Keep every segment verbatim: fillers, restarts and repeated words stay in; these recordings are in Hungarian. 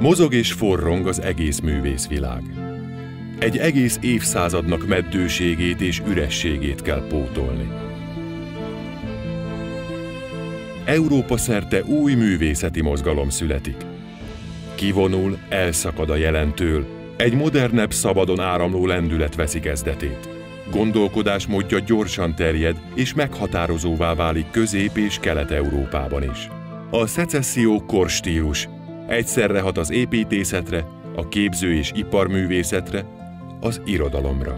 Mozog és forrong az egész művészvilág. Egy egész évszázadnak meddőségét és ürességét kell pótolni. Európa szerte új művészeti mozgalom születik. Kivonul, elszakad a jelentől, egy modernebb, szabadon áramló lendület veszi kezdetét. Gondolkodásmódja gyorsan terjed és meghatározóvá válik Közép- és Kelet-Európában is. A szecesszió korstílus, egyszerre hat az építészetre, a képző- és iparművészetre, az irodalomra.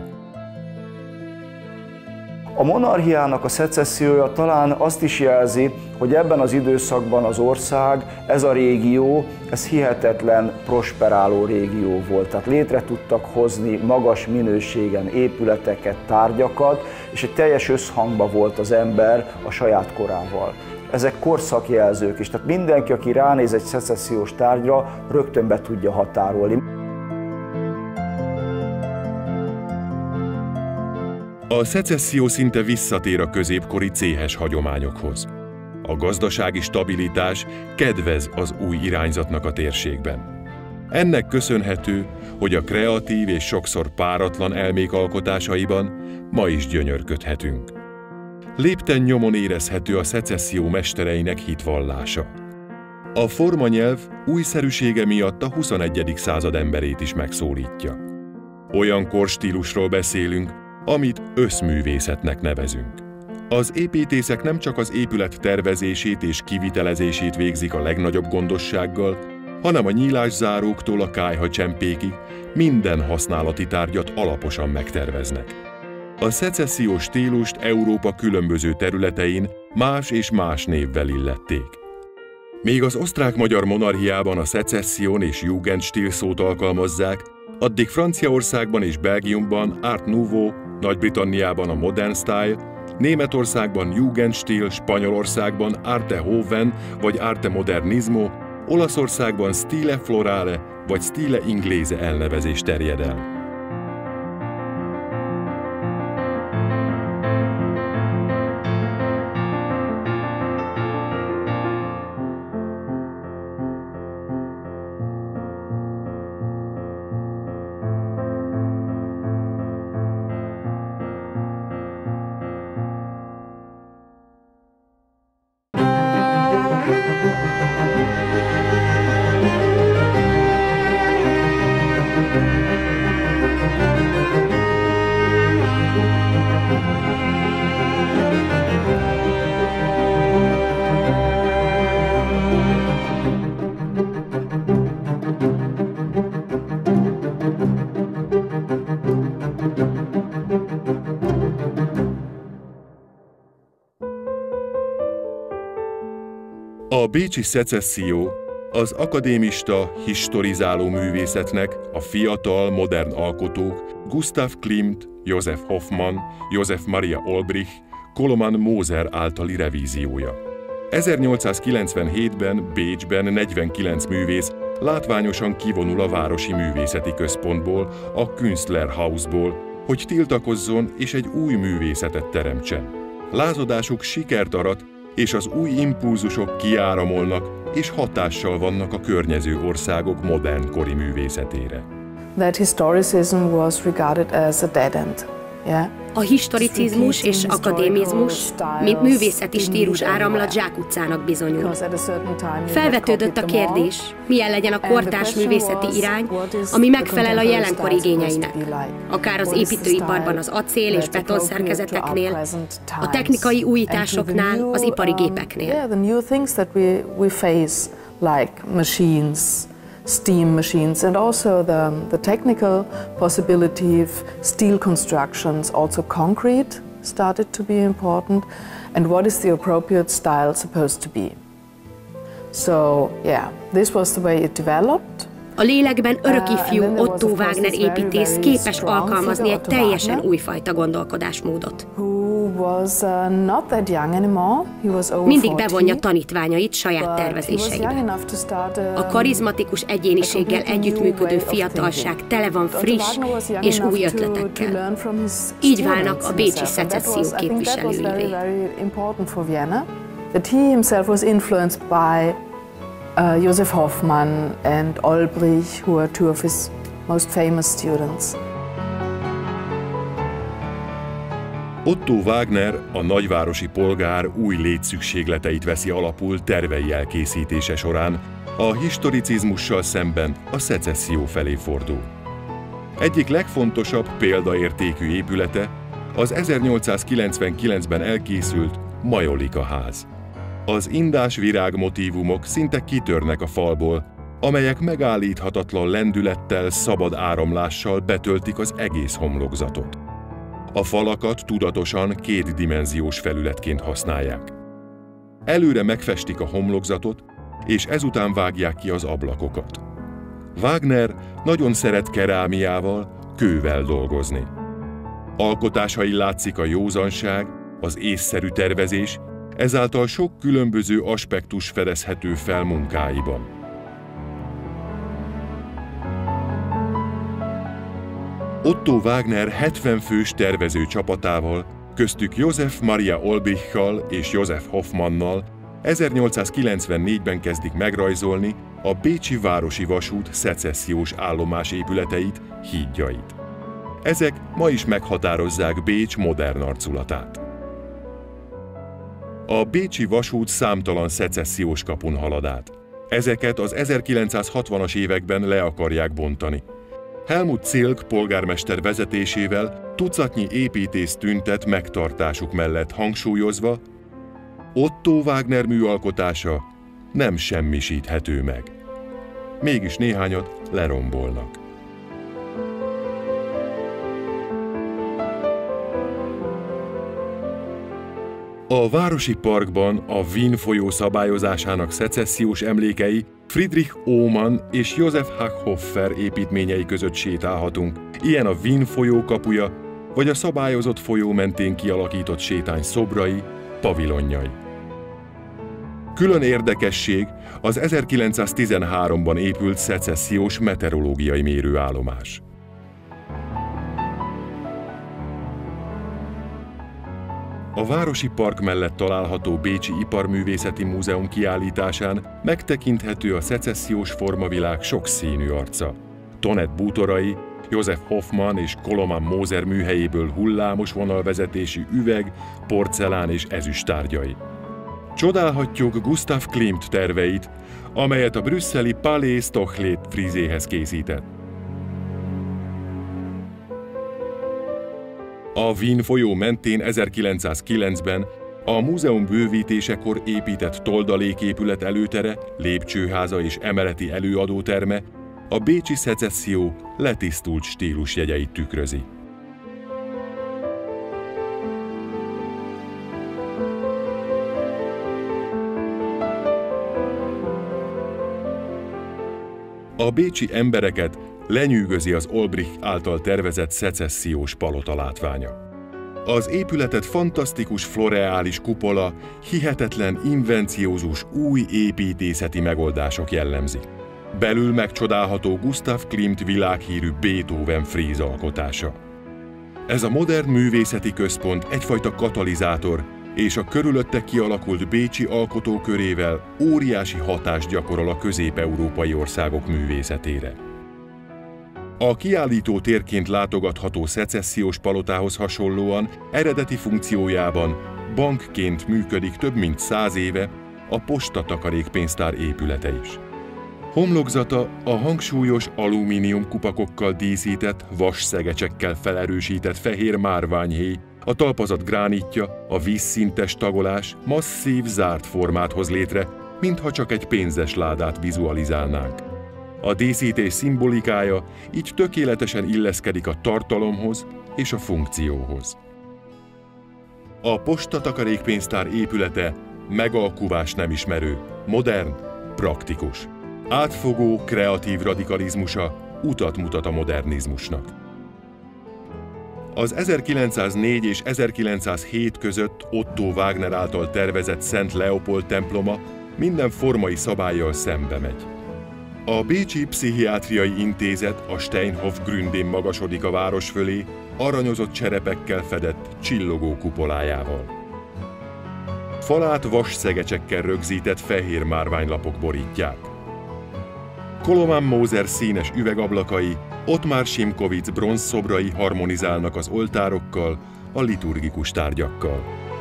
A monarchiának a szecessziója talán azt is jelzi, hogy ebben az időszakban az ország, ez a régió, ez hihetetlen prosperáló régió volt. Tehát létre tudtak hozni magas minőségen épületeket, tárgyakat, és egy teljes összhangban volt az ember a saját korával. Ezek korszakjelzők is, tehát mindenki, aki ránéz egy szecessziós tárgyra, rögtön be tudja határolni. A szecesszió szinte visszatér a középkori céhes hagyományokhoz. A gazdasági stabilitás kedvez az új irányzatnak a térségben. Ennek köszönhető, hogy a kreatív és sokszor páratlan elmék alkotásaiban ma is gyönyörködhetünk. Lépten nyomon érezhető a szecesszió mestereinek hitvallása. A formanyelv újszerűsége miatt a huszonegyedik század emberét is megszólítja. Olyan korstílusról beszélünk, amit összművészetnek nevezünk. Az építészek nem csak az épület tervezését és kivitelezését végzik a legnagyobb gondossággal, hanem a nyílászáróktól a kályhacsempékig minden használati tárgyat alaposan megterveznek. A szecessziós stílust Európa különböző területein más és más névvel illették. Míg az osztrák-magyar monarchiában a szecesszión és Jugendstil szót alkalmazzák, addig Franciaországban és Belgiumban Art Nouveau, Nagy-Britanniában a Modern Style, Németországban Jugendstil, Spanyolországban Arte Hoven vagy Arte Modernismo, Olaszországban Stile Florale vagy Stile Inglese elnevezés terjed el. A bécsi szecesszió az akadémista, historizáló művészetnek a fiatal, modern alkotók Gustav Klimt, Josef Hoffmann, Josef Maria Olbrich, Koloman Moser általi revíziója. ezernyolcszázkilencvenhétben Bécsben negyvenkilenc művész látványosan kivonul a városi művészeti központból, a Künstlerhausból, hogy tiltakozzon és egy új művészetet teremtsen. Lázadásuk sikert arat, és az új impulzusok kiáramolnak, és hatással vannak a környező országok modern kori művészetére. That historicism was regarded as a dead end. Yeah. A historicizmus és akadémizmus, mint művészeti stílus áramlat zsákutcának bizonyul. Felvetődött a kérdés, milyen legyen a kortárs művészeti irány, ami megfelel a jelenkor igényeinek, akár az építőiparban az acél és beton szerkezeteknél, a technikai újításoknál, az ipari gépeknél. Steam machines, and also the, the technical possibility of steel constructions, also concrete started to be important, and what is the appropriate style supposed to be. So yeah, this was the way it developed. A lélekben örökifjú Otto Wagner építész képes alkalmazni egy teljesen újfajta gondolkodásmódot. Mindig bevonja tanítványait saját tervezéseibe. A karizmatikus egyéniséggel együttműködő fiatalság tele van friss és új ötletekkel. Így válnak a bécsi szecesszió képviselőivé. uh, Joseph Hoffmann and Olbrich, who are two of his most famous students. Otto Wagner, a nagyvárosi polgár új létszükségleteit veszi alapul tervei elkészítése során, a historicizmussal szemben a szecesszió felé fordul. Egyik legfontosabb példaértékű épülete az ezernyolcszázkilencvenkilencben elkészült Majolika ház. Az indás virág motívumok szinte kitörnek a falból, amelyek megállíthatatlan lendülettel, szabad áramlással betöltik az egész homlokzatot. A falakat tudatosan kétdimenziós felületként használják. Előre megfestik a homlokzatot, és ezután vágják ki az ablakokat. Wagner nagyon szeret kerámiával, kővel dolgozni. Alkotásain látszik a józanság, az észszerű tervezés, ezáltal sok különböző aspektus fedezhető fel munkáiban. Otto Wagner hetven fős tervező csapatával, köztük Joseph Maria Olbrichtal és Joseph Hoffmannnal ezernyolcszázkilencvennégyben kezdik megrajzolni a Bécsi Városi Vasút szecessziós állomásépületeit, hídjait. Ezek ma is meghatározzák Bécs modern arculatát. A bécsi vasút számtalan szecessziós kapun halad át. Ezeket az ezerkilencszázhatvanas években le akarják bontani. Helmut Zilk polgármester vezetésével tucatnyi építész tüntet megtartásuk mellett, hangsúlyozva, Otto Wagner műalkotása nem semmisíthető meg. Mégis néhányat lerombolnak. A városi parkban a Wien folyó szabályozásának szecessziós emlékei Friedrich Ohmann és Joseph Hachhofer építményei között sétálhatunk. Ilyen a Wien folyó kapuja, vagy a szabályozott folyó mentén kialakított sétány szobrai, pavilonjai. Külön érdekesség az ezerkilencszáztizenháromban épült szecessziós meteorológiai mérőállomás. A Városi Park mellett található Bécsi Iparművészeti Múzeum kiállításán megtekinthető a szecessziós formavilág sokszínű arca. Tonet bútorai, Joseph Hoffmann és Koloman Mózer műhelyéből hullámos vonalvezetésű üveg, porcelán és ezüst tárgyai. Csodálhatjuk Gustav Klimt terveit, amelyet a brüsszeli Palais Stocklet frízéhez készített. A Wien folyó mentén ezerkilencszázkilencben a múzeum bővítésekor épített toldaléképület előtere, lépcsőháza és emeleti előadóterme a bécsi szecesszió letisztult stílusjegyeit tükrözi. A bécsi embereket lenyűgözi az Olbrich által tervezett szecessziós palota látványa. Az épületet fantasztikus floreális kupola, hihetetlen invenciózus új építészeti megoldások jellemzik. Belül megcsodálható Gustav Klimt világhírű Beethoven fríz alkotása. Ez a modern művészeti központ egyfajta katalizátor, és a körülötte kialakult bécsi alkotókörével óriási hatást gyakorol a közép-európai országok művészetére. A kiállító térként látogatható szecessziós palotához hasonlóan eredeti funkciójában bankként működik több mint száz éve a Posta takarékpénztár épülete is. Homlokzata a hangsúlyos alumínium kupakokkal díszített, vasszegecsekkel felerősített fehér márványhéj, a talpazat gránitja, a vízszintes tagolás masszív, zárt formát hoz létre, mintha csak egy pénzes ládát vizualizálnánk. A díszítés szimbolikája így tökéletesen illeszkedik a tartalomhoz és a funkcióhoz. A Posta takarékpénztár épülete megalkuvás nem ismerő, modern, praktikus. Átfogó, kreatív radikalizmusa utat mutat a modernizmusnak. Az ezerkilencszáznégy és ezerkilencszázhét között Otto Wagner által tervezett Szent Leopold temploma minden formai szabállyal szembe megy. A Bécsi Pszichiátriai Intézet, a Steinhoff Gründén magasodik a város fölé, aranyozott cserepekkel fedett csillogó kupolájával. falát vas szegecsekkel rögzített fehér márványlapok borítják. Koloman Mózer színes üvegablakai, Ottmar Simkowicz bronzszobrai harmonizálnak az oltárokkal, a liturgikus tárgyakkal.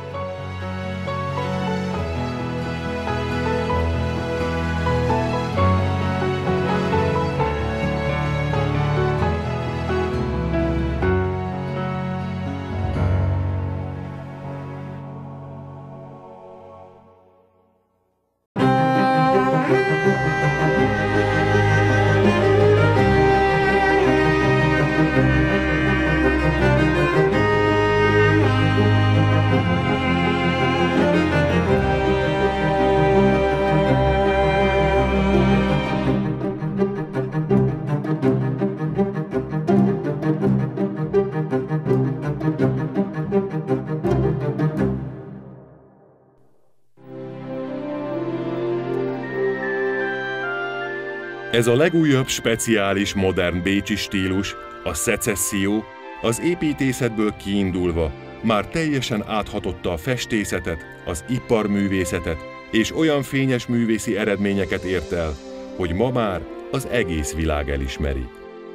Ez a legújabb speciális modern bécsi stílus, a szecesszió, az építészetből kiindulva már teljesen áthatotta a festészetet, az iparművészetet, és olyan fényes művészi eredményeket ért el, hogy ma már az egész világ elismeri.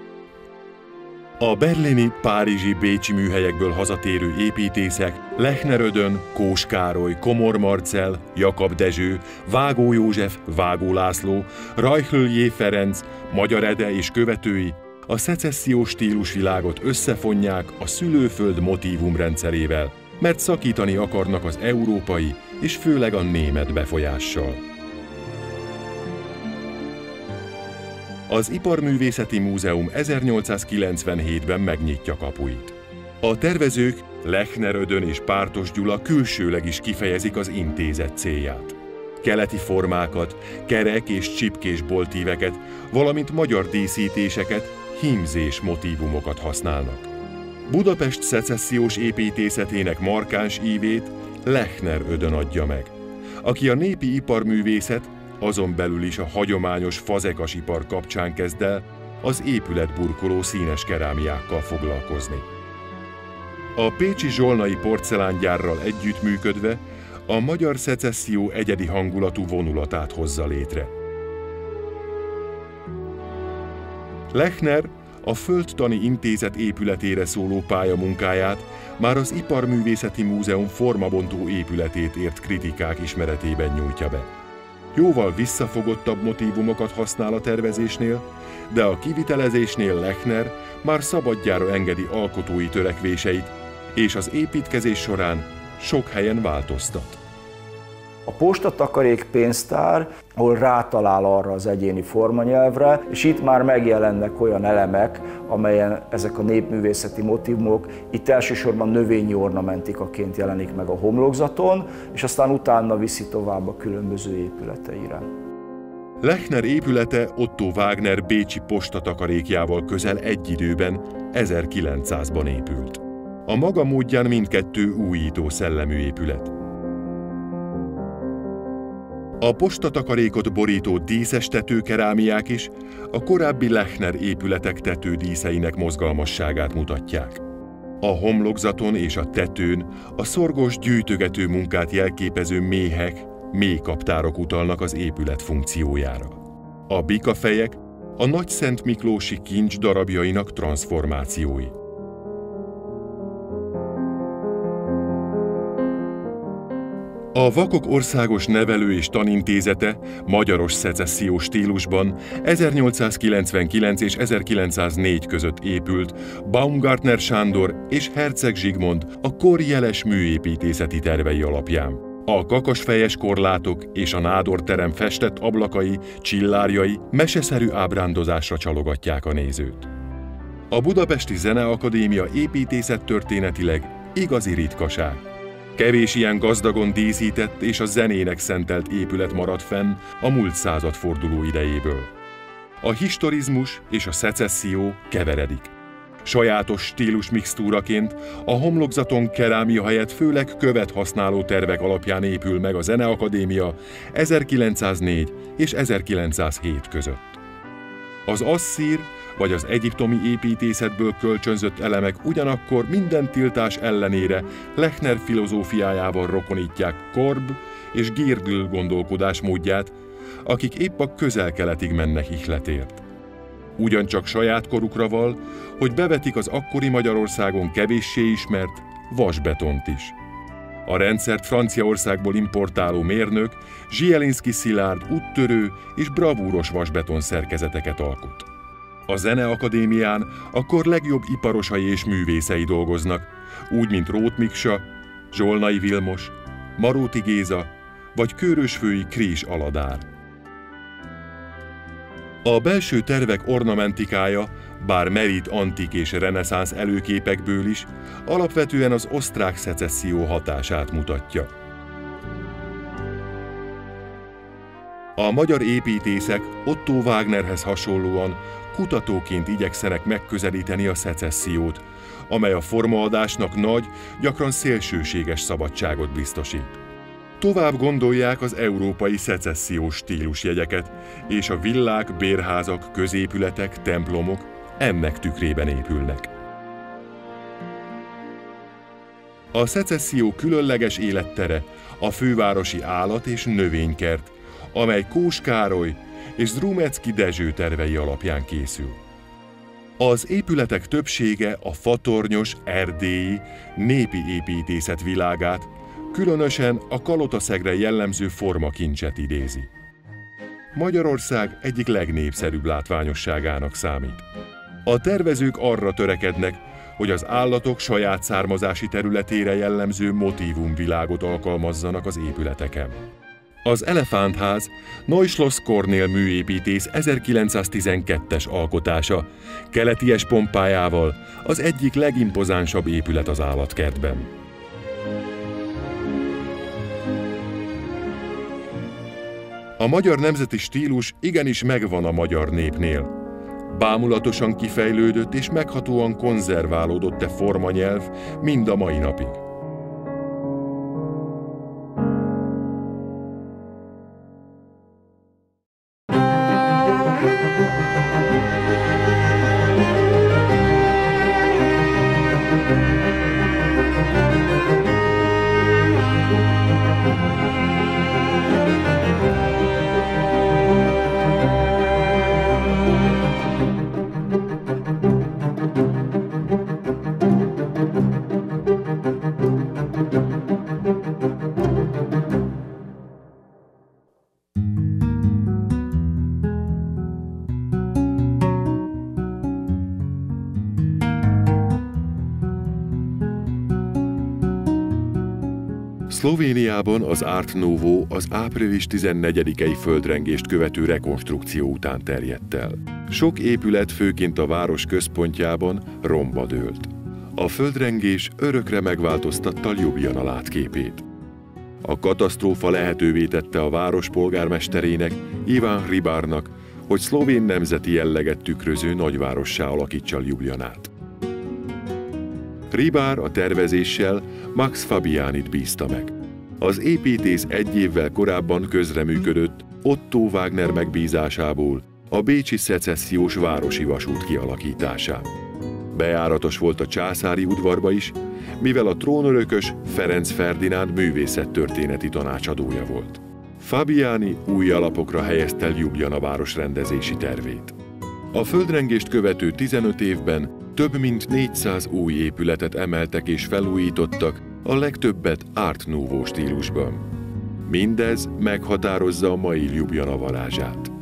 A berlini, párizsi, bécsi műhelyekből hazatérő építészek Lechner Ödön, Kós Károly, Komor Marcell, Jakab Dezső, Vágó József, Vágó László, Reichl J. Ferenc, Magyar Ede és követői a szecessziós stílusvilágot összefonják a szülőföld motívumrendszerével, mert szakítani akarnak az európai és főleg a német befolyással. Az Iparművészeti Múzeum ezernyolcszázkilencvenhétben megnyitja kapuit. A tervezők, Lechner Ödön és Pártos Gyula külsőleg is kifejezik az intézet célját. Keleti formákat, kerek és csipkés boltíveket, valamint magyar díszítéseket, hímzés motívumokat használnak. Budapest szecessziós építészetének markáns ívét Lechner Ödön adja meg, aki a népi iparművészet, azon belül is a hagyományos fazekasipar kapcsán kezd el az épületburkoló színes kerámiákkal foglalkozni. A pécsi zsolnai porcelángyárral együttműködve a magyar szecesszió egyedi hangulatú vonulatát hozza létre. Lechner a Földtani Intézet épületére szóló pályamunkáját már az Iparművészeti Múzeum formabontó épületét ért kritikák ismeretében nyújtja be. Jóval visszafogottabb motívumokat használ a tervezésnél, de a kivitelezésnél Lechner már szabadjára engedi alkotói törekvéseit, és az építkezés során sok helyen változtat. A postatakarék pénztár, ahol rátalál arra az egyéni formanyelvre, és itt már megjelennek olyan elemek, amelyen ezek a népművészeti motívumok itt elsősorban növényi ornamentikaként jelenik meg a homlokzaton, és aztán utána viszi tovább a különböző épületeire. Lechner épülete Otto Wagner bécsi postatakarékjával közel egy időben, ezerkilencszázban épült. A maga módján mindkettő újító szellemű épület. A postatakarékot borító díszes tetőkerámiák is a korábbi Lechner épületek tetődíszeinek mozgalmasságát mutatják. A homlokzaton és a tetőn a szorgos gyűjtögető munkát jelképező méhek, mélykaptárok utalnak az épület funkciójára. A bikafejek a Nagyszent Miklósi kincs darabjainak transzformációi. A Vakok Országos Nevelő és Tanintézete magyaros szecessziós stílusban ezernyolcszázkilencvenkilenc és ezerkilencszáznégy között épült Baumgartner Sándor és Herceg Zsigmond a kor jeles műépítészeti tervei alapján. A kakasfejes korlátok és a nádorterem festett ablakai, csillárjai meseszerű ábrándozásra csalogatják a nézőt. A Budapesti Zeneakadémia építészettörténetileg igazi ritkaság. Kevés ilyen gazdagon díszített és a zenének szentelt épület maradt fenn a múlt századforduló idejéből. A historizmus és a szecesszió keveredik. Sajátos stílus mixtúraként a homlokzaton kerámia helyett főleg követ használó tervek alapján épül meg a Zeneakadémia ezerkilencszáznégy és ezerkilencszázhét között. Az asszír vagy az egyiptomi építészetből kölcsönzött elemek ugyanakkor minden tiltás ellenére Lechner filozófiájával rokonítják Korb és Girdl gondolkodásmódját, akik épp a közel-keletig mennek ihletért. Ugyancsak saját korukra val, hogy bevetik az akkori Magyarországon kevéssé ismert vasbetont is. A rendszert Franciaországból importáló mérnök Zsielinszky Szilárd úttörő és bravúros vasbeton szerkezeteket alkot. A Zeneakadémián a kor legjobb iparosai és művészei dolgoznak, úgy, mint Róth Miksa, Zsolnai Vilmos, Maróti Géza vagy Kőrösfői Krís Aladár. A belső tervek ornamentikája, bár merít antik és reneszánsz előképekből is, alapvetően az osztrák szecesszió hatását mutatja. A magyar építészek Otto Wagnerhez hasonlóan kutatóként igyekszenek megközelíteni a szecessziót, amely a formaadásnak nagy, gyakran szélsőséges szabadságot biztosít. Tovább gondolják az európai szecessziós stílusjegyeket, és a villák, bérházak, középületek, templomok ennek tükrében épülnek. A szecesszió különleges élettere a fővárosi állat- és növénykert, amely Kós Károly és Zdrumecki Dezső tervei alapján készül. Az épületek többsége a fatornyos, erdélyi, népi építészet világát, különösen a Kalotaszegre jellemző formakincset idézi. Magyarország egyik legnépszerűbb látványosságának számít. A tervezők arra törekednek, hogy az állatok saját származási területére jellemző motívumvilágot alkalmazzanak az épületeken. Az Elefántház Neuschloss Kornél műépítész ezerkilencszáztizenkettes alkotása, keleties pompájával az egyik legimpozánsabb épület az állatkertben. A magyar nemzeti stílus igenis megvan a magyar népnél. Bámulatosan kifejlődött és meghatóan konzerválódott e formanyelv mind a mai napig. Szlovéniában az Art Nouveau az április tizennegyedikei földrengést követő rekonstrukció után terjedt el. Sok épület, főként a város központjában romba dőlt. A földrengés örökre megváltoztatta Ljubljana látképét. A katasztrófa lehetővé tette a város polgármesterének, Iván Hribárnak, hogy szlovén nemzeti jelleget tükröző nagyvárossá alakítsa Ljubljanát. Hribár a tervezéssel Max Fabianit bízta meg. Az építész egy évvel korábban közreműködött Otto Wagner megbízásából a bécsi szecessziós városi vasút kialakításán. Bejáratos volt a császári udvarba is, mivel a trónörökös Ferenc Ferdinánd művészettörténeti tanácsadója volt. Fabiani új alapokra helyezte Ljubljana város rendezési tervét. A földrengést követő tizenöt évben több mint négyszáz új épületet emeltek és felújítottak, a legtöbbet Art Nouveau stílusban. Mindez meghatározza a mai Ljubljana varázsát.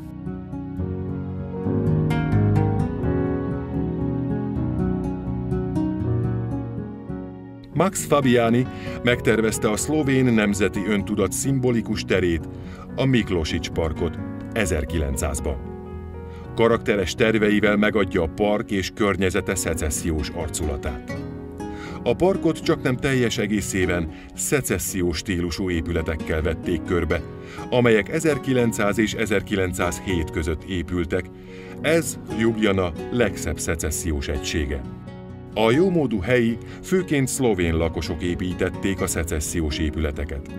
Max Fabiani megtervezte a szlovén nemzeti öntudat szimbolikus terét, a Miklosics parkot ezerkilencszázban. Karakteres terveivel megadja a park és környezete szecessziós arculatát. A parkot csaknem teljes egészében szecessziós stílusú épületekkel vették körbe, amelyek ezerkilencszáz és ezerkilencszázhét között épültek, ez Ljubljana legszebb szecessziós egysége. A jómódú helyi, főként szlovén lakosok építették a szecessziós épületeket.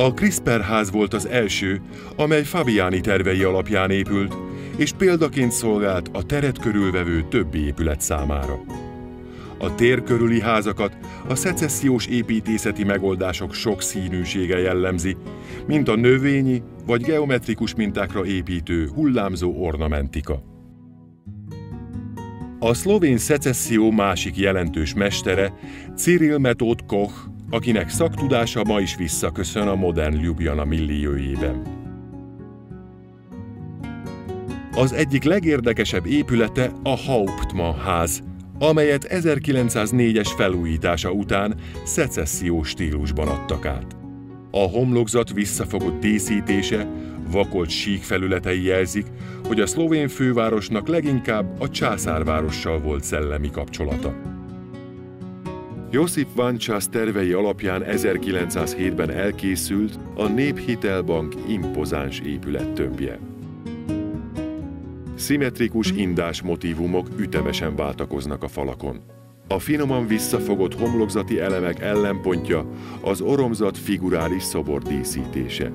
A CRISPR ház volt az első, amely Fabiani tervei alapján épült, és példaként szolgált a teret körülvevő többi épület számára. A tér körüli házakat a szecessziós építészeti megoldások sokszínűsége jellemzi, mint a növényi vagy geometrikus mintákra építő hullámzó ornamentika. A szlovén szecesszió másik jelentős mestere Cyril Method Koch, akinek szaktudása ma is visszaköszön a modern Ljubljana milliójében. Az egyik legérdekesebb épülete a Hauptmann ház, amelyet ezerkilencszáznégyes felújítása után szecessziós stílusban adtak át. A homlokzat visszafogott díszítése, vakolt sík felületei jelzik, hogy a szlovén fővárosnak leginkább a császárvárossal volt szellemi kapcsolata. Josip Vančas tervei alapján ezerkilencszázhétben elkészült a Néphitelbank impozáns épülettömbje. Szimmetrikus indás motívumok ütemesen váltakoznak a falakon. A finoman visszafogott homlokzati elemek ellenpontja az oromzat figurális szobor díszítése.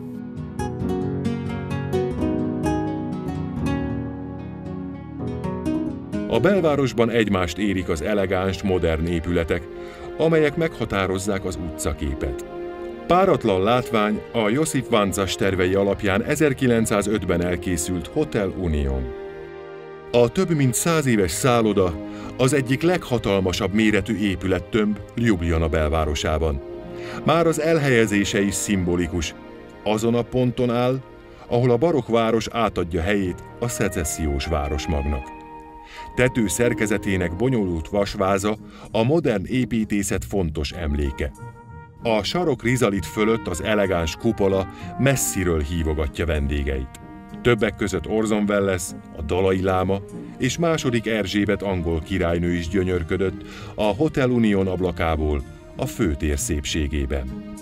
A belvárosban egymást érik az elegáns, modern épületek, amelyek meghatározzák az utcaképet. Páratlan látvány a Josip Vančas tervei alapján ezerkilencszázötben elkészült Hotel Union. A több mint száz éves szálloda az egyik leghatalmasabb méretű épülettömb Ljubljana belvárosában. Már az elhelyezése is szimbolikus. Azon a ponton áll, ahol a barokk város átadja helyét a szecessziós városmagnak. Tető szerkezetének bonyolult vasváza a modern építészet fontos emléke. A sarok rizalit fölött az elegáns kupola messziről hívogatja vendégeit. Többek között Orson Welles, a Dalai Láma és második Erzsébet angol királynő is gyönyörködött a Hotel Union ablakából a főtér szépségében.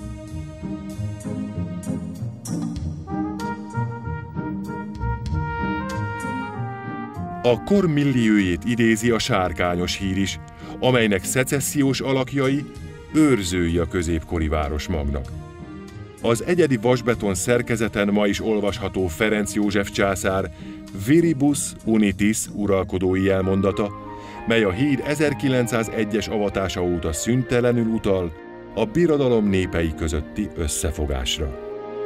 A kor milliójét idézi a sárkányos hír is, amelynek szecessziós alakjai őrzői a középkori városmagnak. Az egyedi vasbeton szerkezeten ma is olvasható Ferenc József császár Viribus Unitis uralkodói jelmondata, mely a híd ezerkilencszázegyes avatása óta szüntelenül utal a birodalom népei közötti összefogásra.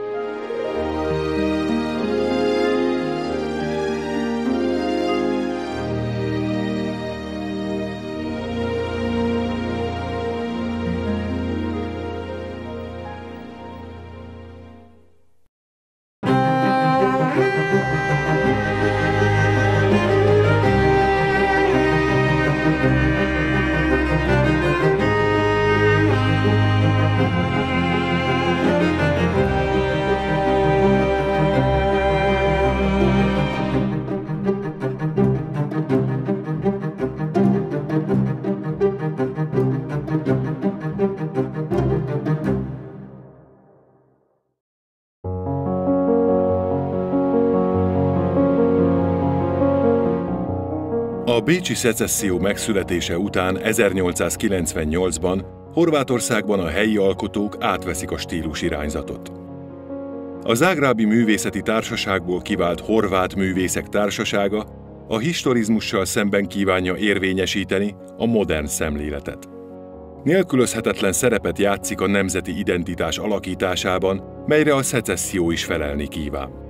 A bécsi szecesszió megszületése után ezernyolcszázkilencvennyolcban Horvátországban a helyi alkotók átveszik a stílus irányzatot. A Zágrábi Művészeti Társaságból kivált Horvát Művészek Társasága a historizmussal szemben kívánja érvényesíteni a modern szemléletet. Nélkülözhetetlen szerepet játszik a nemzeti identitás alakításában, melyre a szecesszió is felelni kíván.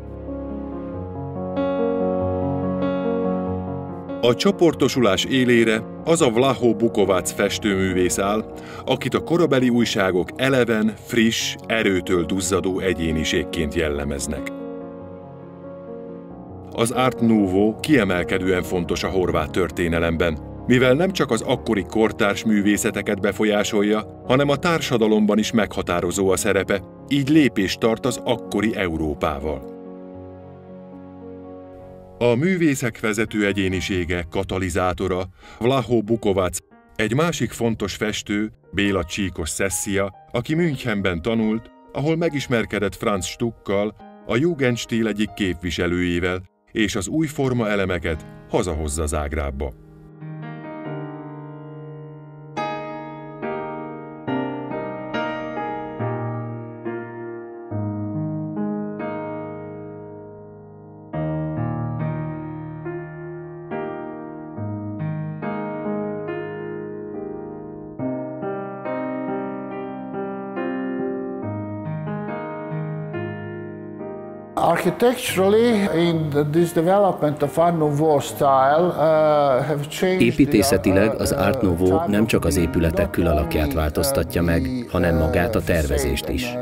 A csoportosulás élére az a Vlaho Bukovac festőművész áll, akit a korabeli újságok eleven, friss, erőtől duzzadó egyéniségként jellemeznek. Az Art Nouveau kiemelkedően fontos a horvát történelemben, mivel nem csak az akkori kortárs művészeteket befolyásolja, hanem a társadalomban is meghatározó a szerepe, így lépést tart az akkori Európával. A művészek vezető egyénisége, katalizátora, Vlaho Bukovac, egy másik fontos festő, Béla Csíkos Szeszia, aki Münchenben tanult, ahol megismerkedett Franz Stuckkal, a Jugendstil egyik képviselőjével, és az új forma elemeket hazahozza Zágrábba. Építészetileg az Art Nouveau nem csak az épületek külalakját változtatja meg, hanem magát a tervezést is.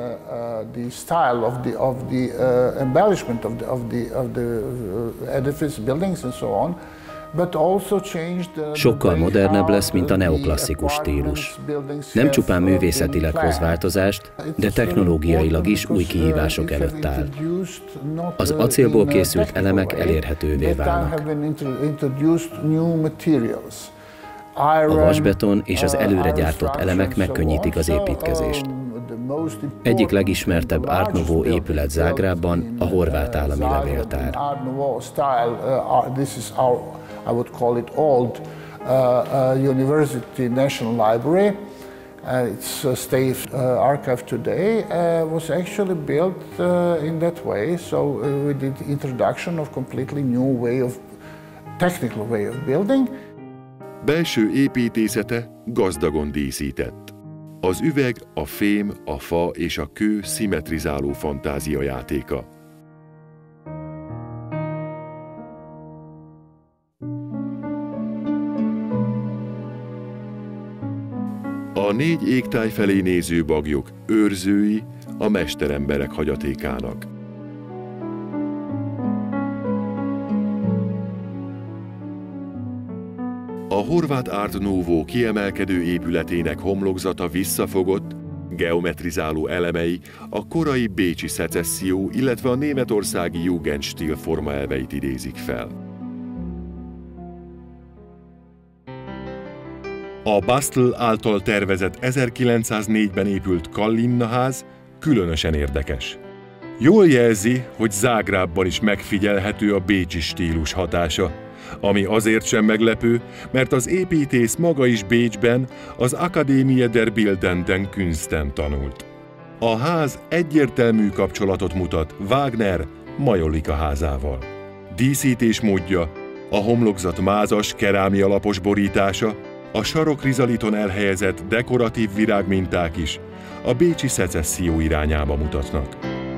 Sokkal modernebb lesz, mint a neoklasszikus stílus. Nem csupán művészetileg hoz változást, de technológiailag is új kihívások előtt áll. Az acélból készült elemek elérhetővé válnak. A vasbeton és az előre gyártott elemek megkönnyítik az építkezést. Egyik legismertebb Art Nouveau épület Zágrábban a Horváth Állami Levéltár. I would call it old uh, uh, University National Library. Uh, its uh, state uh, archive today uh, was actually built uh, in that way. So uh, we did the introduction of completely new way of, technical way of building. Belső építészete gazdagon díszített. Az üveg, a fém, a fa és a kő szimmetrizáló fantázia játéka. A négy égtáj felé néző bagyok őrzői a mesteremberek hagyatékának. A horvát Art Nouveau kiemelkedő épületének homlokzata visszafogott, geometrizáló elemei a korai bécsi szecesszió, illetve a németországi Jugendstil formaelveit idézik fel. A Bastel által tervezett ezerkilencszáznégyben épült Kallinna ház különösen érdekes. Jól jelzi, hogy Zágrábban is megfigyelhető a bécsi stílus hatása, ami azért sem meglepő, mert az építész maga is Bécsben az Akademie der Bildenden Künsten tanult. A ház egyértelmű kapcsolatot mutat Wagner Majolika házával. Díszítés módja, a homlokzat mázas, kerámia lapos borítása, a sarokrizaliton elhelyezett dekoratív virágminták is a bécsi szecesszió irányába mutatnak.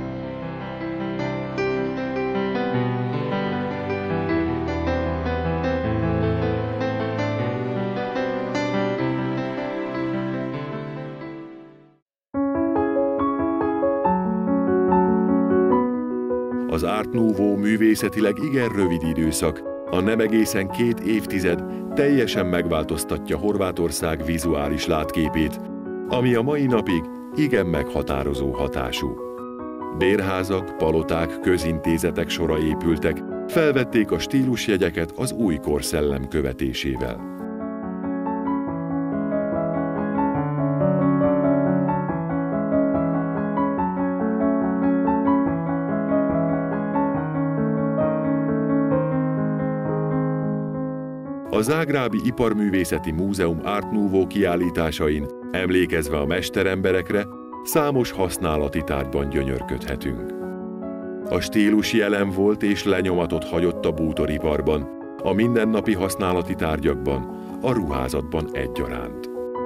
Az Art Nouveau művészetileg igen rövid időszak, a nem egészen két évtized teljesen megváltoztatja Horvátország vizuális látképét, ami a mai napig igen meghatározó hatású. Bérházak, paloták, közintézetek sora épültek, felvették a stílusjegyeket az új korszellem követésével. A Zágrábi Iparművészeti Múzeum Art Nouveau kiállításain, emlékezve a mesteremberekre, számos használati tárgyban gyönyörködhetünk. A stílus jelen volt és lenyomatot hagyott a bútoriparban, a mindennapi használati tárgyakban, a ruházatban egyaránt.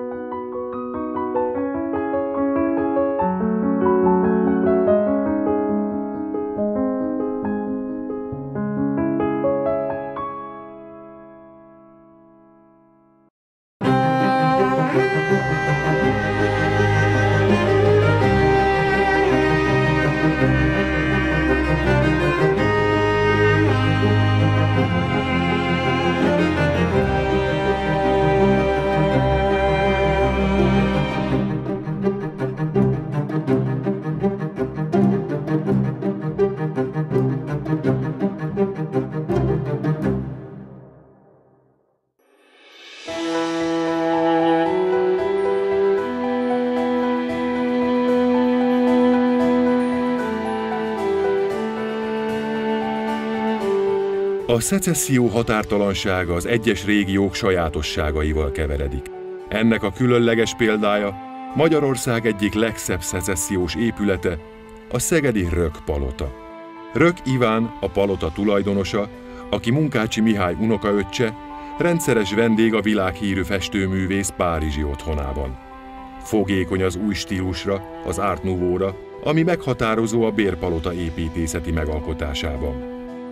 A szecesszió határtalansága az egyes régiók sajátosságaival keveredik. Ennek a különleges példája Magyarország egyik legszebb szecessziós épülete, a szegedi Rök palota. Rök Iván, a palota tulajdonosa, aki Munkácsi Mihály unokaöccse, rendszeres vendég a világhírű festőművész párizsi otthonában. Fogékony az új stílusra, az Art Nouveau-ra, ami meghatározó a bérpalota építészeti megalkotásában.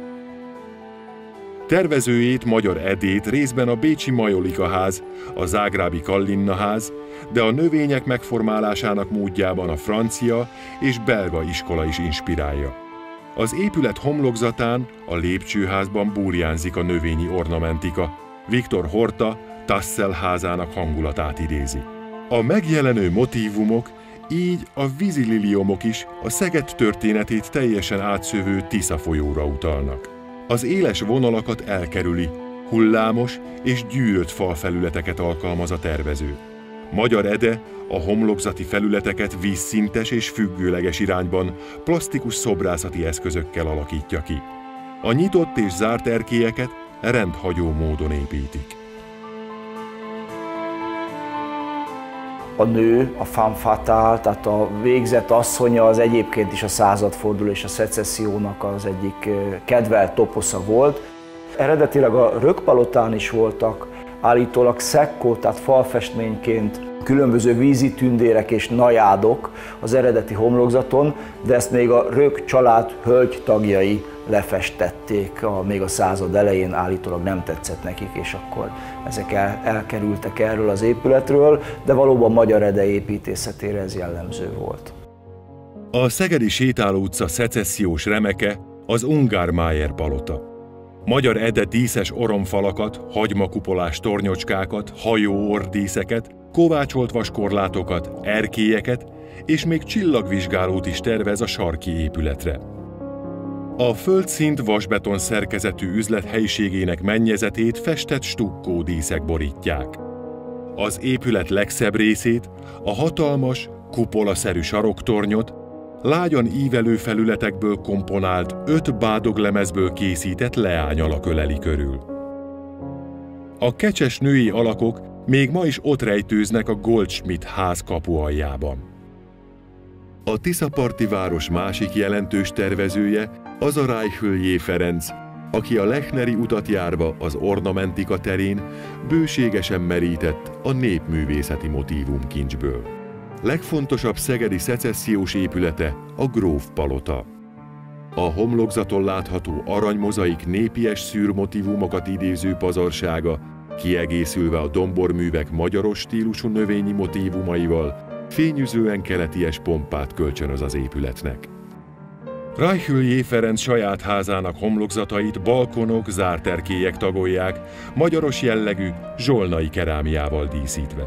Tervezőjét, Magyar Edét részben a bécsi Majolika ház, a zágrábi Kallinna ház, de a növények megformálásának módjában a francia és belga iskola is inspirálja. Az épület homlokzatán, a lépcsőházban burjánzik a növényi ornamentika, Viktor Horta Tassel házának hangulatát idézi. A megjelenő motívumok, így a vízililiomok is a Szeged történetét teljesen átszövő Tisza folyóra utalnak. Az éles vonalakat elkerüli, hullámos és gyűrött falfelületeket alkalmaz a tervező. Magyar Ede a homlokzati felületeket vízszintes és függőleges irányban plasztikus szobrászati eszközökkel alakítja ki. A nyitott és zárt erkélyeket rendhagyó módon építik. A nő, a femme fatale, tehát a végzett asszonya az egyébként is a századforduló és a szecessziónak az egyik kedvelt toposza volt. Eredetileg a Rökkpalotán is voltak állítólag szekkó, tehát falfestményként különböző vízi tündérek és najádok az eredeti homlokzaton, de ezt még a Rökk család hölgy tagjai lefestették a, még a század elején, állítólag nem tetszett nekik, és akkor ezek el, elkerültek erről az épületről, de valóban Magyar Ede építészetére ez jellemző volt. A szegedi Sétáló utca szecessziós remeke az Ungármájer palota. Magyar Ede díszes oromfalakat, hagymakupolás tornyocskákat, hajó-orrdíszeket, kovácsolt vaskorlátokat, erkélyeket és még csillagvizsgálót is tervez a sarki épületre. A földszint vasbeton szerkezetű üzlet helyiségének mennyezetét festett stukkó díszek borítják. Az épület legszebb részét, a hatalmas, kupolaszerű saroktornyot lágyan ívelő felületekből komponált, öt bádoglemezből készített leányalak öleli körül. A kecses női alakok még ma is ott rejtőznek a Goldschmidt ház kapualjában. A Tiszaparti város másik jelentős tervezője az a Reichel J. Ferenc, aki a Lechneri utat járva az ornamentika terén bőségesen merített a népművészeti motívumkincsből. Legfontosabb szegedi szecessziós épülete a Grófpalota. A homlokzaton látható aranymozaik népies szűrmotívumokat idéző pazarsága, kiegészülve a domborművek magyaros stílusú növényi motívumaival, fényűzően keleties pompát kölcsönöz az épületnek. Reichel J. Ferenc saját házának homlokzatait balkonok, zárt erkélyek tagolják, magyaros jellegű zsolnai kerámiával díszítve.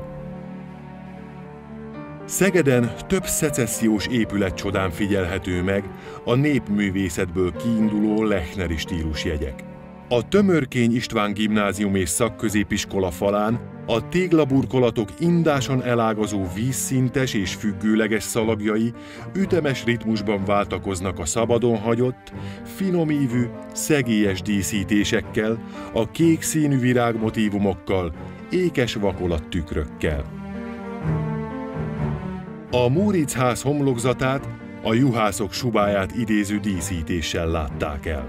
Szegeden több szecessziós épületcsodán figyelhető meg a népművészetből kiinduló lechneri stílusjegyek. A Tömörkény István Gimnázium és Szakközépiskola falán a téglaburkolatok indásan elágazó vízszintes és függőleges szalagjai ütemes ritmusban váltakoznak a szabadon hagyott, finomívű, szegélyes díszítésekkel, a kék színű virágmotívumokkal, ékes vakolattükrökkel. A Móricz ház homlokzatát a juhászok subáját idéző díszítéssel látták el.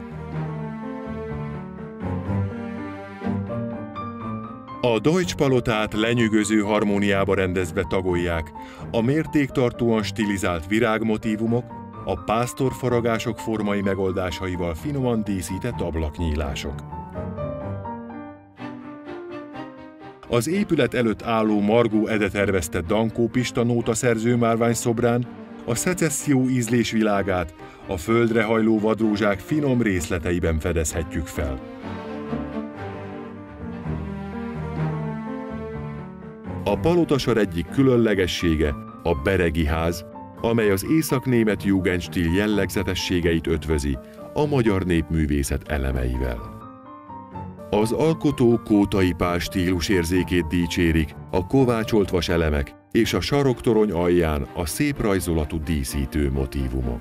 A Deutsch palotát lenyűgöző harmóniába rendezve tagolják a mértéktartóan stilizált virágmotívumok, a pásztorfaragások formai megoldásaival finoman díszített ablaknyílások. Az épület előtt álló Margó Ede tervezte Dankó Pista nótaszerző márvány szobrán a szecesszió ízlésvilágát a földre hajló vadrózsák finom részleteiben fedezhetjük fel. A palotasar egyik különlegessége a Beregi ház, amely az északnémet Jugendstil jellegzetességeit ötvözi a magyar népművészet elemeivel. Az alkotó Kótai Pál stílus érzékét dicsérik a kovácsolt vaselemek és a saroktorony alján a szép rajzolatú díszítő motívumok.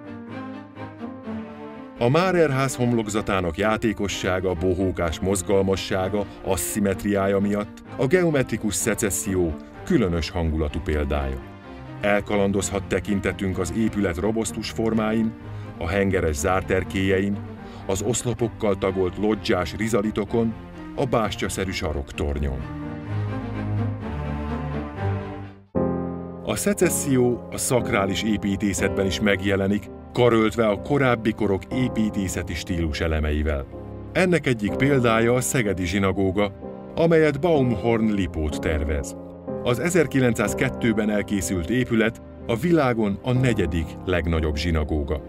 A Márerház homlokzatának játékossága, bohókás mozgalmassága, asszimetriája miatt a geometrikus szecesszió különös hangulatú példája. Elkalandozhat tekintetünk az épület robosztus formáin, a hengeres zárt erkélyein, az oszlopokkal tagolt lodzsás rizalitokon, a bástyaszerű saroktornyon. A szecesszió a szakrális építészetben is megjelenik, karöltve a korábbi korok építészeti stílus elemeivel. Ennek egyik példája a szegedi zsinagóga, amelyet Baumhorn Lipót tervez. Az ezerkilencszázkettőben elkészült épület a világon a negyedik legnagyobb zsinagóga.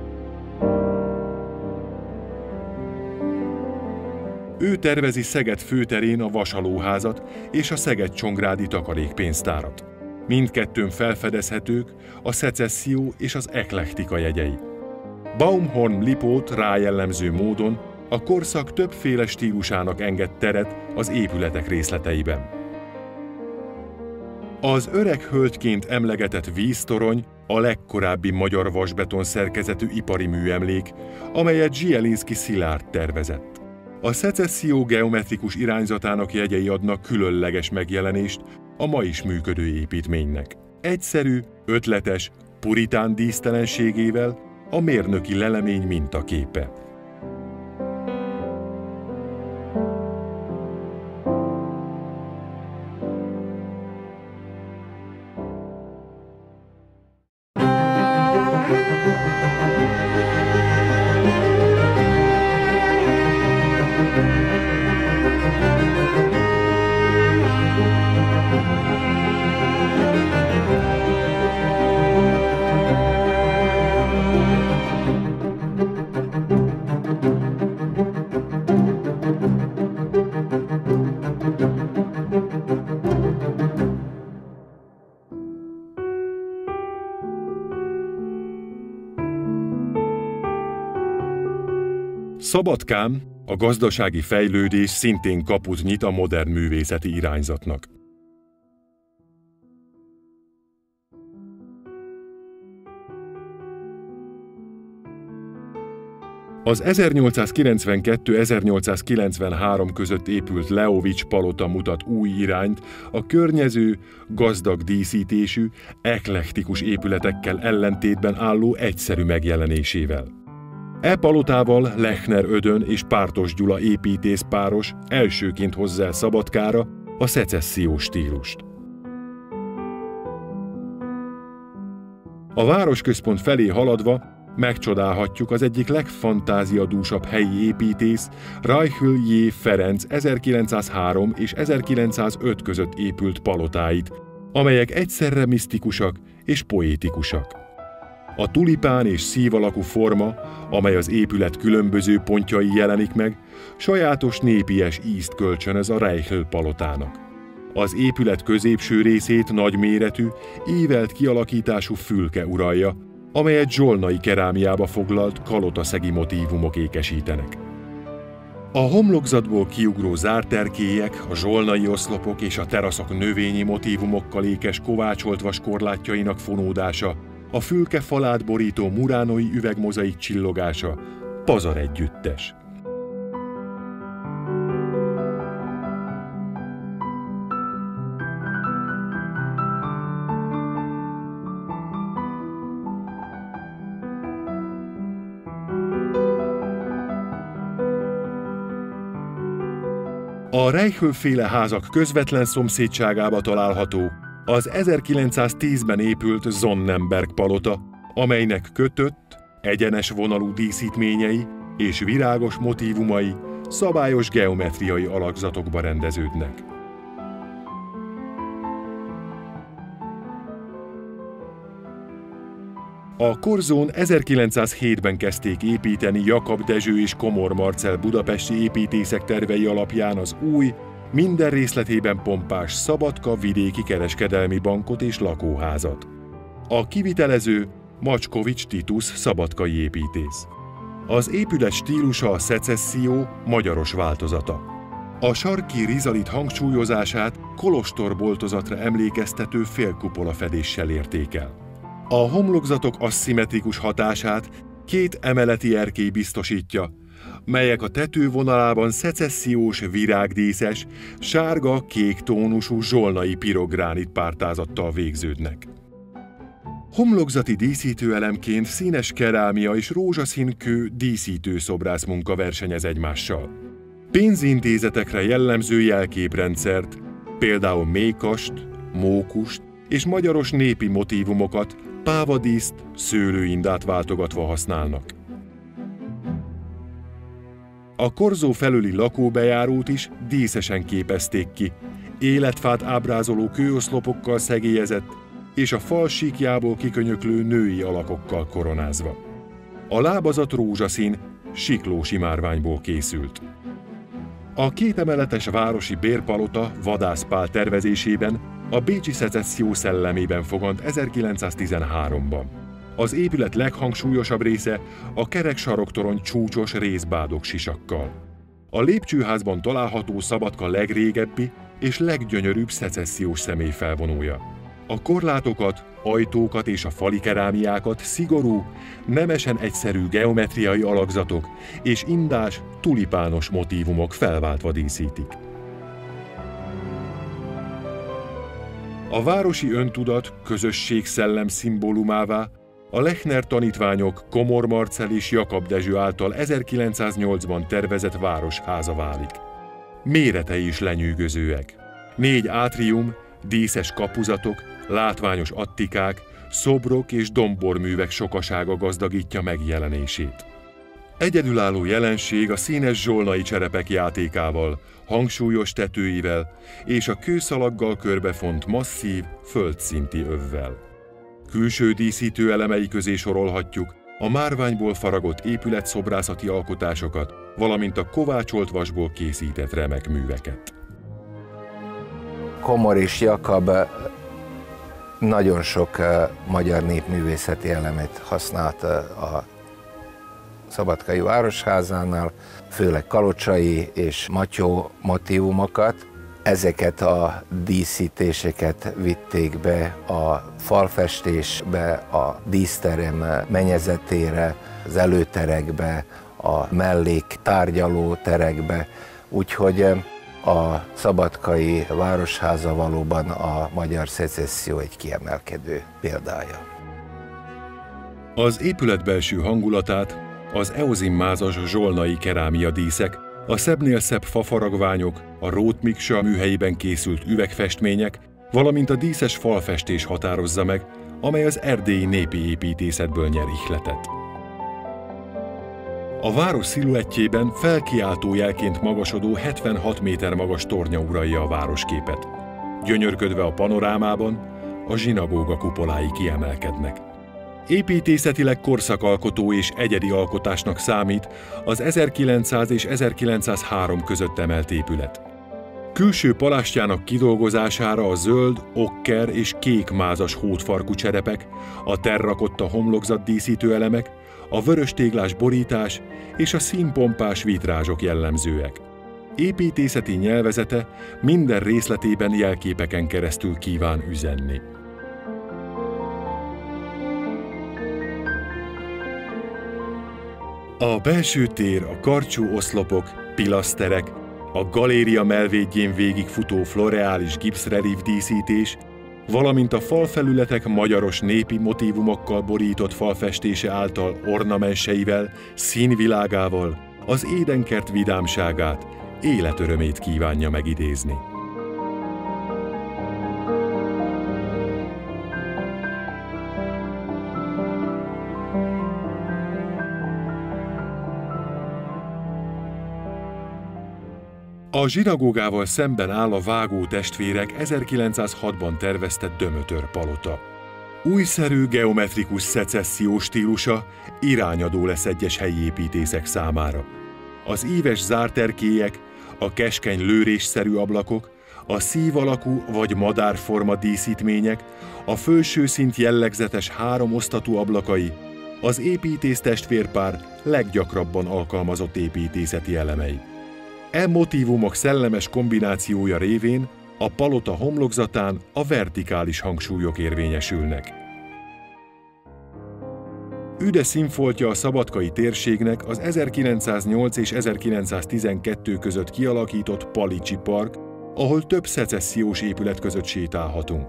Ő tervezi Szeged főterén a Vasalóházat és a Szeged-Csongrádi takarékpénztárat. Mindkettőn felfedezhetők a szecesszió és az eklektika jegyei. Baumhorn Lipót rájellemző módon a korszak többféle stílusának enged teret az épületek részleteiben. Az öreg hölgyként emlegetett víztorony a legkorábbi magyar vasbeton szerkezetű ipari műemlék, amelyet Zsielinszky Szilárd tervezett. A szecesszió geometrikus irányzatának jegyei adnak különleges megjelenést a ma is működő építménynek. Egyszerű, ötletes, puritán dísztelenségével a mérnöki lelemény mintaképe. Szabadkán a gazdasági fejlődés szintén kaput nyit a modern művészeti irányzatnak. Az ezernyolcszázkilencvenkettő-ezernyolcszázkilencvenhárom között épült Leovics palota mutat új irányt a környező, gazdag díszítésű, eklektikus épületekkel ellentétben álló egyszerű megjelenésével. E palotával Lechner Ödön és Pártos Gyula építészpáros elsőként hozza el Szabadkára a szecessziós stílust. A városközpont felé haladva megcsodálhatjuk az egyik legfantáziadúsabb helyi építész, Reichel J. Ferenc ezerkilencszázhárom és ezerkilencszázöt között épült palotáit, amelyek egyszerre misztikusak és poétikusak. A tulipán és szív alakú forma, amely az épület különböző pontjai jelenik meg, sajátos népies ízt kölcsönöz a Reichel palotának. Az épület középső részét nagyméretű, ívelt kialakítású fülke uralja, amelyet zsolnai kerámiába foglalt kalotaszegi motívumok ékesítenek. A homlokzatból kiugró zárterkélyek, a zsolnai oszlopok és a teraszok növényi motívumokkal ékes kovácsolt vaskorlátjainak fonódása, a fülke falát borító muránói üvegmozaik csillogása, pazar együttes. A Reichel-féle házak közvetlen szomszédságába található az ezerkilencszáztízben épült Sonnenberg palota, amelynek kötött, egyenes vonalú díszítményei és virágos motívumai szabályos geometriai alakzatokba rendeződnek. A Korzón ezerkilencszázhétben kezdték építeni Jakab Dezső és Komor Marcell budapesti építészek tervei alapján az új, minden részletében pompás Szabadka vidéki kereskedelmi bankot és lakóházat. A kivitelező Macskovics Titus szabadkai építész. Az épület stílusa a szecesszió magyaros változata. A sarki rizalit hangsúlyozását kolostorboltozatra emlékeztető félkupola fedéssel érték el. A homlokzatok aszimmetrikus hatását két emeleti erkély biztosítja, melyek a tetővonalában szecessziós virágdíszes, sárga-kék tónusú zsolnai pirogránit pártázattal végződnek. Homlokzati díszítőelemként színes kerámia és rózsaszín kő díszítőszobrász munka versenyez egymással. Pénzintézetekre jellemző jelképrendszert, például mékast, mókust és magyaros népi motívumokat, pávadíszt, szőlőindát váltogatva használnak. A korzó felüli lakóbejárót is díszesen képezték ki, életfát ábrázoló kőoszlopokkal szegélyezett, és a fal síkjából kikönyöklő női alakokkal koronázva. A lábazat rózsaszín, siklósi márványból készült. A kétemeletes városi bérpalota Vadász Pál tervezésében a bécsi szecesszió szellemében fogant ezerkilencszáztizenháromban. Az épület leghangsúlyosabb része a kerek saroktorony csúcsos részbádok sisakkal. A lépcsőházban található Szabadka legrégebbi és leggyönyörűbb szecessziós személyfelvonója. A korlátokat, ajtókat és a fali kerámiákat szigorú, nemesen egyszerű geometriai alakzatok és indás, tulipános motívumok felváltva díszítik. A városi öntudat közösségszellem szimbólumává a Lechner tanítványok Komor Marcell és Jakab Dezső által ezerkilencszáznyolcban tervezett városháza válik. Méretei is lenyűgözőek. Négy átrium, díszes kapuzatok, látványos attikák, szobrok és domborművek sokasága gazdagítja megjelenését. Egyedülálló jelenség a színes zsolnai cserepek játékával, hangsúlyos tetőivel és a kőszalaggal körbefont masszív, földszinti övvel. Külső díszítő elemei közé sorolhatjuk a márványból faragott épületszobrászati alkotásokat, valamint a kovácsolt vasból készített remek műveket. Komor és Jakab nagyon sok magyar népművészeti elemet használt a Szabadkai Városházánál, főleg kalocsai és matyó motívumokat. Ezeket a díszítéseket vitték be a falfestésbe, a díszterem mennyezetére, az előterekbe, a mellék tárgyaló terekbe, úgyhogy a Szabadkai Városháza valóban a magyar szecesszió egy kiemelkedő példája. Az épület belső hangulatát az eozimmázas zsolnai kerámia díszek, a szebbnél szebb fafaragványok, a Róth Miksa műhelyében készült üvegfestmények, valamint a díszes falfestés határozza meg, amely az erdélyi népi építészetből nyer ihletet. A város sziluettjében felkiáltó jelként magasodó hetvenhat méter magas tornya uralja a városképet. Gyönyörködve a panorámában a zsinagóga kupolái kiemelkednek. Építészetileg korszakalkotó és egyedi alkotásnak számít az ezerkilencszáz és ezerkilencszázhárom között emelt épület. Külső palástjának kidolgozására a zöld, okker és kék mázas hódfarkú cserepek, a terrakotta homlokzat díszítő elemek, a vörös téglás borítás és a színpompás vitrázsok jellemzőek. Építészeti nyelvezete minden részletében jelképeken keresztül kíván üzenni. A belső tér, a karcsú oszlopok, pilaszterek, a galéria melvédjén végigfutó floreális gipszrelief díszítés, valamint a falfelületek magyaros népi motívumokkal borított falfestése által ornamenseivel, színvilágával az édenkert vidámságát, életörömét kívánja megidézni. A zsinagógával szemben áll a Vágó testvérek ezerkilencszázhatban terveztett Dömötör palota. Újszerű geometrikus szecessziós stílusa irányadó lesz egyes helyi építészek számára. Az íves zárterkélyek, a keskeny lőrésszerű ablakok, a szív alakú vagy madárforma díszítmények, a felső szint jellegzetes háromosztatú ablakai, az építész testvérpár leggyakrabban alkalmazott építészeti elemei. E motívumok szellemes kombinációja révén a palota homlokzatán a vertikális hangsúlyok érvényesülnek. Üde színfoltja a szabadkai térségnek az ezerkilencszáznyolc és ezerkilencszáztizenkettő között kialakított Palicsi Park, ahol több szecessziós épület között sétálhatunk.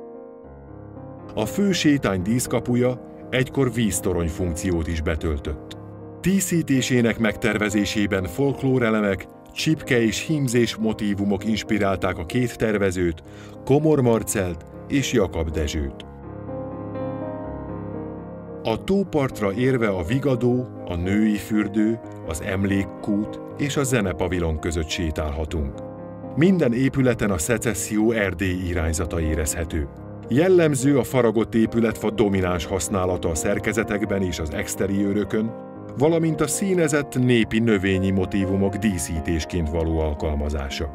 A fő sétány díszkapuja egykor víztorony funkciót is betöltött. Díszítésének megtervezésében folklórelemek, csipke és hímzés motívumok inspirálták a két tervezőt, Komor Marcellt és Jakab Dezsőt. A tópartra érve a Vigadó, a Női Fürdő, az Emlékkút és a Zenepavilon között sétálhatunk. Minden épületen a szecesszió erdélyi irányzata érezhető. Jellemző a faragott épületfa domináns használata a szerkezetekben és az exteriőrökön, valamint a színezett népi növényi motívumok díszítésként való alkalmazása.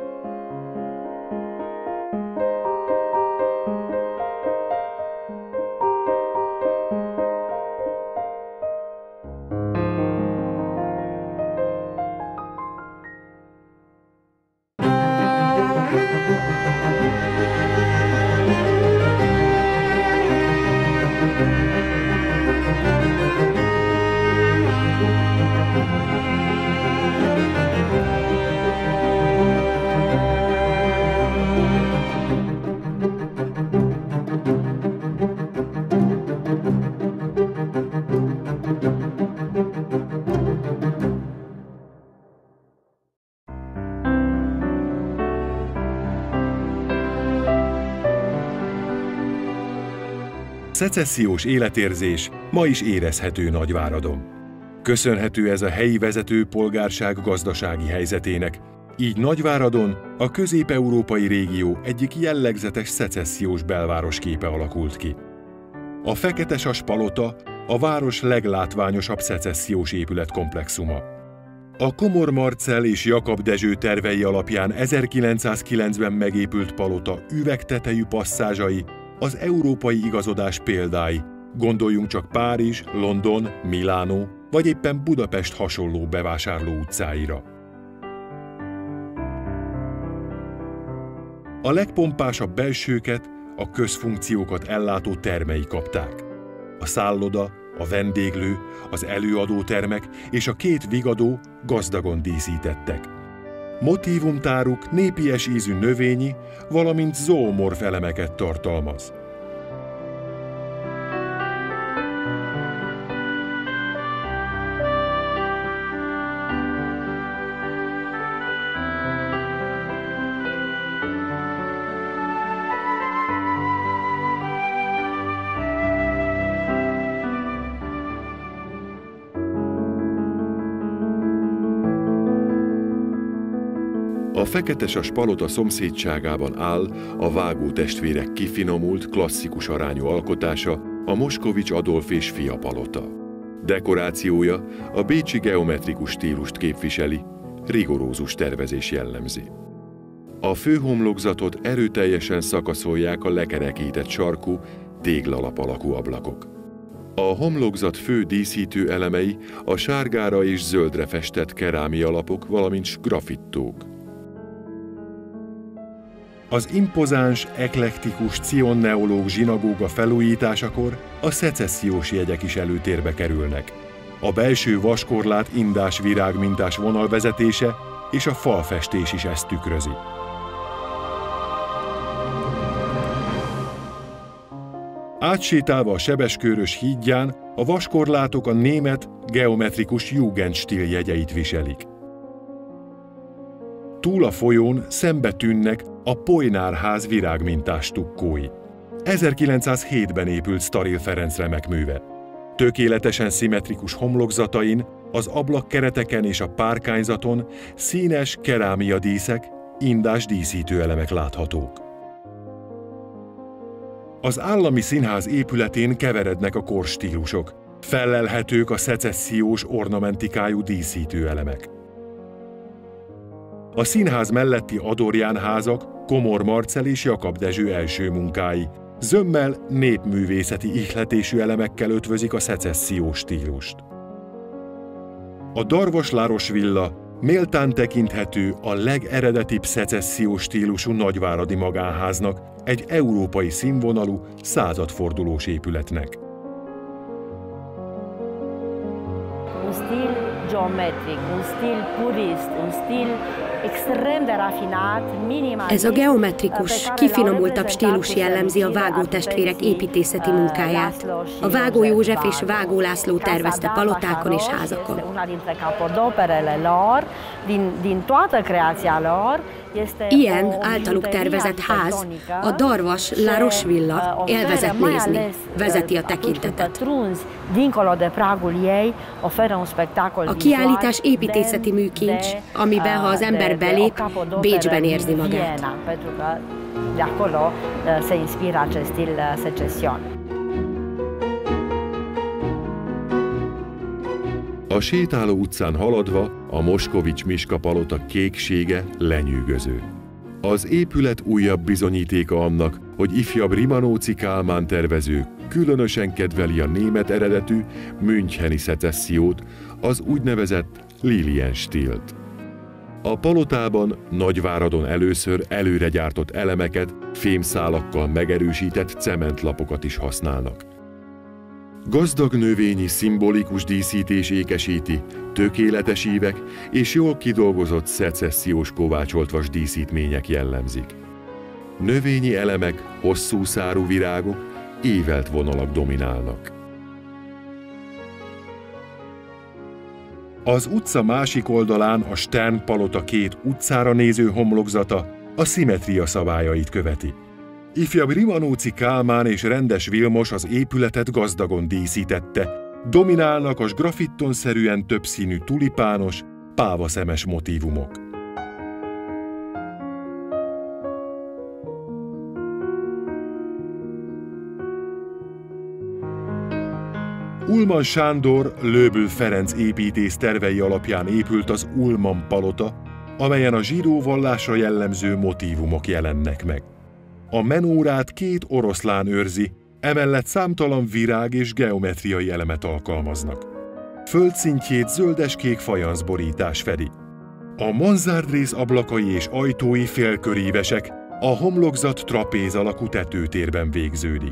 Szecessziós életérzés ma is érezhető Nagyváradon. Köszönhető ez a helyi vezető polgárság gazdasági helyzetének, így Nagyváradon a közép-európai régió egyik jellegzetes szecessziós belvárosképe alakult ki. A Feketesas palota a város leglátványosabb szecessziós épületkomplexuma. A Komor Marcell és Jakab Dezső tervei alapján ezerkilencszázkilencben megépült palota üvegtetejű passzázsai az európai igazodás példái, gondoljunk csak Párizs, London, Milánó vagy éppen Budapest hasonló bevásárló utcáira. A legpompásabb belsőket, a közfunkciókat ellátó termei kapták. A szálloda, a vendéglő, az előadótermek és a két vigadó gazdagon díszítettek. Motívumtáruk népies ízű növényi, valamint zoomorf elemeket tartalmaz. A Feketesas palota szomszédságában áll a Vágó testvérek kifinomult, klasszikus arányú alkotása, a Moskovics Adolf és fia palota. Dekorációja a bécsi geometrikus stílust képviseli, rigorózus tervezés jellemzi. A főhomlokzatot erőteljesen szakaszolják a lekerekített sarkú, téglalap alakú ablakok. A homlokzat fő díszítő elemei a sárgára és zöldre festett kerámia lapok, valamint grafittók. Az impozáns, eklektikus cionneológ zsinagóga felújításakor a szecessziós jegyek is előtérbe kerülnek. A belső vaskorlát indás virágmintás vonalvezetése és a falfestés is ezt tükrözi. Átsétálva a Sebeskőrös hídján a vaskorlátok a német geometrikus Jugendstil jegyeit viselik. Túl a folyón szembe tűnnek a Pojnár-ház virágmintás tukkói. ezerkilencszázhétben épült Sztaril Ferenc remekműve. Tökéletesen szimmetrikus homlokzatain, az ablakkereteken és a párkányzaton színes kerámia díszek, indás díszítő elemek láthatók. Az Állami Színház épületén keverednek a korstílusok, fellelhetők a szecessziós ornamentikájú díszítő elemek. A színház melletti Adorján házak Komor Marcell és Jakab Dezső első munkái, zömmel népművészeti ihletésű elemekkel ötvözik a szecessziós stílust. A Darvas-Láros villa méltán tekinthető a legeredetibb szecessziós stílusú nagyváradi magánháznak, egy európai színvonalú, századfordulós épületnek. Un stil geometric, un stil purist, un stil Ez a geometrikus, kifinomultabb stílus jellemzi a Vágó testvérek építészeti munkáját. A Vágó József és Vágó László tervezte palotákon és házakon. Ilyen általuk tervezett ház, a Darvas La Roche Villa, élvezett nézni, vezeti a tekintetet. A kiállítás építészeti műkincs, amiben, ha az ember belép, Bécsben érzi magát. A sétáló utcán haladva a Moskovics-Miska palota kéksége lenyűgöző. Az épület újabb bizonyítéka annak, hogy ifjabb Rimanóczy Kálmán tervező különösen kedveli a német eredetű müncheni szecessziót, az úgynevezett Lilienstílt. A palotában Nagyváradon először előre gyártott elemeket, fémszálakkal megerősített cementlapokat is használnak. Gazdag növényi, szimbolikus díszítés ékesíti, tökéletes ívek és jól kidolgozott szecessziós kovácsolt vas díszítmények jellemzik. Növényi elemek, hosszú szárú virágok, évelt vonalak dominálnak. Az utca másik oldalán a Stern palota két utcára néző homlokzata a szimmetria szabályait követi. Ifjabb Rimanóczy Kálmán és Rendes Vilmos az épületet gazdagon díszítette, dominálnak a grafittonszerűen többszínű tulipános, pávaszemes motívumok. Ullmann Sándor, Löbl Ferenc építész tervei alapján épült az Ullmann palota, amelyen a zsidó vallásra jellemző motívumok jelennek meg. A menórát két oroszlán őrzi, emellett számtalan virág és geometriai elemet alkalmaznak. Földszintjét zöldeskék fajanszborítás fedi. A manzárdrész ablakai és ajtói félkörívesek, a homlokzat trapéz alakú tetőtérben végződik.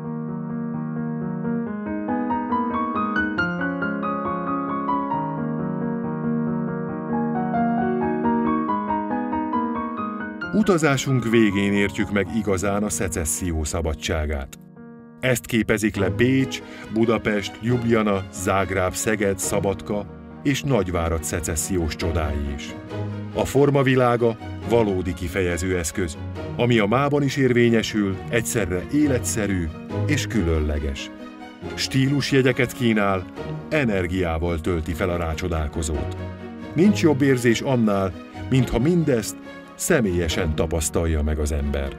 Utazásunk végén értjük meg igazán a szecesszió szabadságát. Ezt képezik le Bécs, Budapest, Ljubljana, Zágráb, Szeged, Szabadka és Nagyvárad szecessziós csodái is. A formavilága valódi kifejezőeszköz, ami a mában is érvényesül, egyszerre életszerű és különleges. Stílusjegyeket kínál, energiával tölti fel a rácsodálkozót. Nincs jobb érzés annál, mintha mindezt személyesen tapasztalja meg az ember.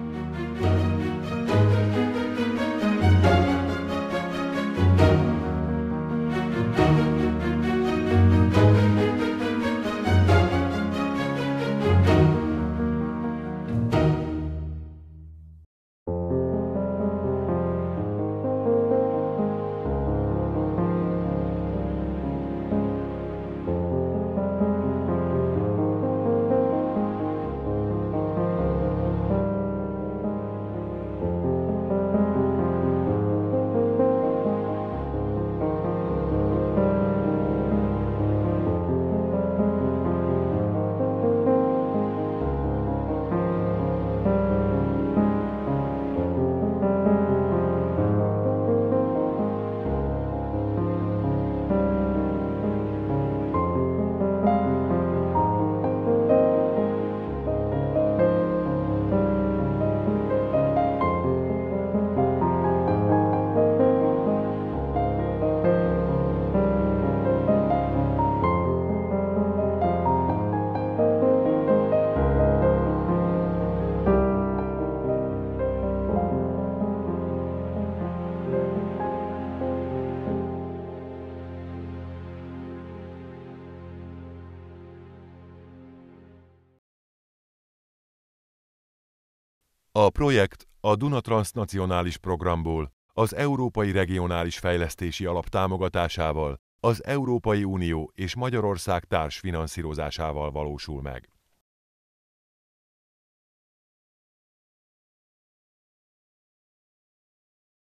A projekt a Duna Transznacionális Programból, az Európai Regionális Fejlesztési Alap támogatásával, az Európai Unió és Magyarország társfinanszírozásával valósul meg.